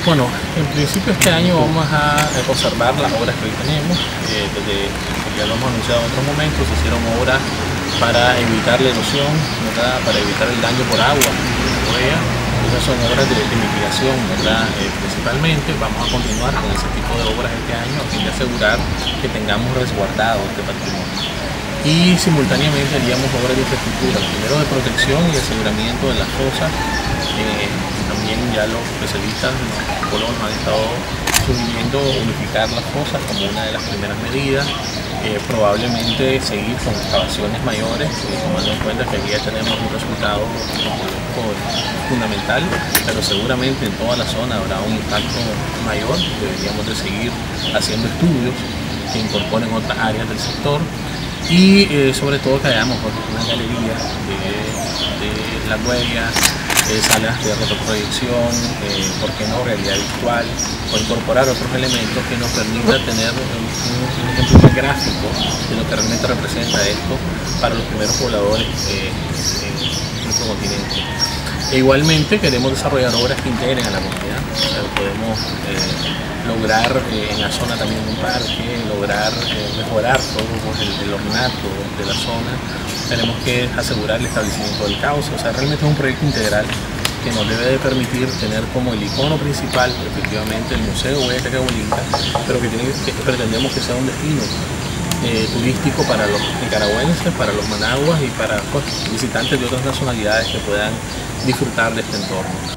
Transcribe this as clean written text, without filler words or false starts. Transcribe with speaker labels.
Speaker 1: Bueno, en principio este año vamos a observar las obras que hoy tenemos. Ya lo hemos anunciado en otros momentos, se hicieron obras para evitar la erosión, ¿verdad? Para evitar el daño por agua, esas son obras de mitigación, ¿verdad? Principalmente vamos a continuar con ese tipo de obras este año a fin de asegurar que tengamos resguardado este patrimonio. Y simultáneamente haríamos obras de infraestructura, primero de protección y aseguramiento de las fosas. También ya los especialistas, los colonos han estado sugiriendo unificar las fosas como una de las primeras medidas. Probablemente seguir con excavaciones mayores, tomando en cuenta que aquí ya tenemos un resultado fundamental, pero seguramente en toda la zona habrá un impacto mayor. Deberíamos de seguir haciendo estudios que incorporen otras áreas del sector y sobre todo que hagamos una galería de las huellas, salas de retroproyección, por qué no realidad virtual, o incorporar otros elementos que nos permitan tener un ejemplo más gráfico de lo que realmente representa esto para los primeros pobladores en nuestro continente. E igualmente queremos desarrollar obras que integren a la comunidad. Podemos lograr en la zona también un parque, lograr mejorar todo el ornato de la zona. Tenemos que asegurar el establecimiento del cauce. O sea, realmente es un proyecto integral que nos debe de permitir tener como el icono principal, efectivamente, el Museo Huella Chacabuinca, pero que pretendemos que sea un destino turístico para los nicaragüenses, para los managuas y para visitantes de otras nacionalidades que puedan disfrutar de este entorno.